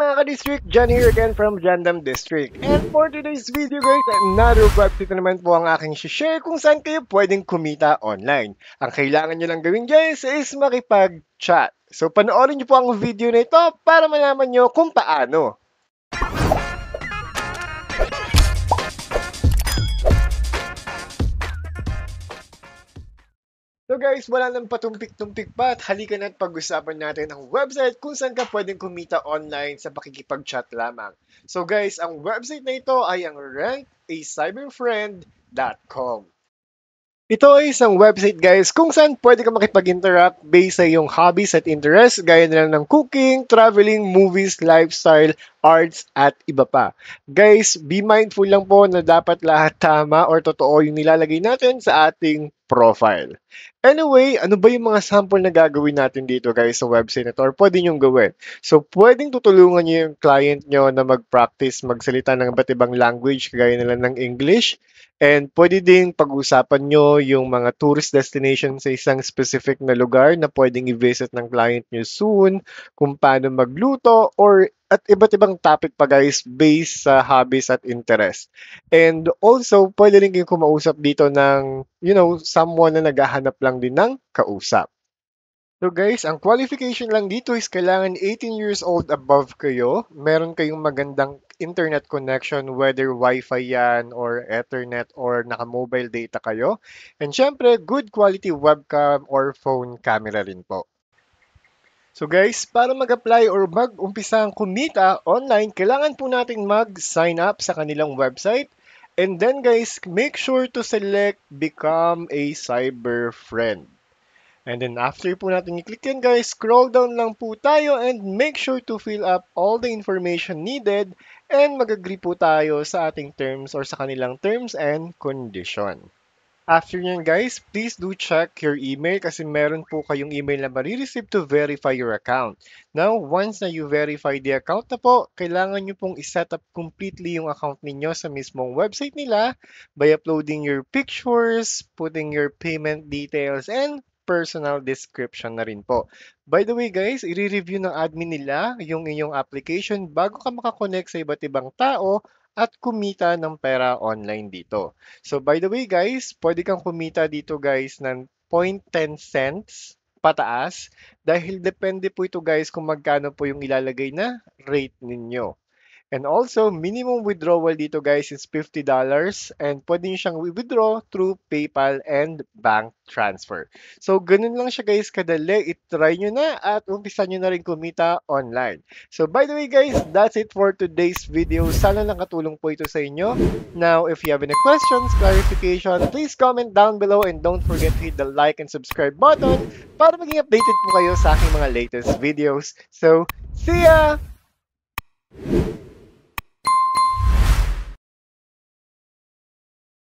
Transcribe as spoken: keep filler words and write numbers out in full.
mga ka-district? John here again from Jandam District. And for today's video guys, another website na naman po ang aking share kung saan kayo pwedeng kumita online. Ang kailangan nyo lang gawin guys is makipag-chat. So panoorin nyo po ang video na ito para malaman nyo kung paano. So guys, wala nang patumpik-tumpik pa at halika na at pag-usapan natin ang website kung saan ka pwedeng kumita online sa pakikipag-chat lamang. So guys, ang website na ito ay ang rank a cyberfriend dot com. Ito ay isang website guys kung saan pwede ka makipag-interact based sa iyong hobbies at interests gaya na lang ng cooking, traveling, movies, lifestyle, arts, at iba pa. Guys, be mindful lang po na dapat lahat tama or totoo yung nilalagay natin sa ating profile. Anyway, ano ba yung mga sample na gagawin natin dito guys sa website na ito or pwede nyong gawin? So, pwedeng tutulungan nyo yung client nyo na mag-practice, magsalita ng iba't ibang language kagaya nila ng English. And pwede ding pag-usapan nyo yung mga tourist destination sa isang specific na lugar na pwedeng i-visit ng client nyo soon, kung paano magluto, or at iba't ibang topic pa guys based sa hobbies at interest. And also, pwede rin kayong kumausap dito ng, you know, someone na naghahanap lang din ng kausap. So guys, ang qualification lang dito is kailangan eighteen years old above kayo. Meron kayong magandang internet connection, whether Wi-Fi yan or Ethernet or naka-mobile data kayo. And syempre, good quality webcam or phone camera rin po. So guys, para mag-apply or mag-umpisa ang kumita online, kailangan po natin mag-sign up sa kanilang website. And then guys, make sure to select Become a Cyber Friend. And then after po natin i-click yan guys, scroll down lang po tayo and make sure to fill up all the information needed and mag-agree po tayo sa ating terms or sa kanilang terms and condition. After yan guys, please do check your email kasi meron po kayong email na marireceive to verify your account. Now, once na you verify the account na po, kailangan nyo pong iset up completely yung account ninyo sa mismong website nila by uploading your pictures, putting your payment details, and personal description na rin po. By the way guys, i-review ng admin nila yung inyong application bago ka makakonect sa iba't ibang tao at kumita ng pera online dito. So by the way guys, pwede kang kumita dito guys ng zero point one zero cents pataas dahil depende po ito guys kung magkano po yung ilalagay na rate ninyo. And also, minimum withdrawal dito guys is fifty dollars and pwede nyo siyang withdraw through PayPal and bank transfer. So, ganun lang siya guys kadali. I-try nyo na at umpisa nyo na rin kumita online. So, by the way guys, that's it for today's video. Sana nakatulong po ito sa inyo. Now, if you have any questions, clarification, please comment down below and don't forget to hit the like and subscribe button para maging updated po kayo sa aking mga latest videos. So, see ya!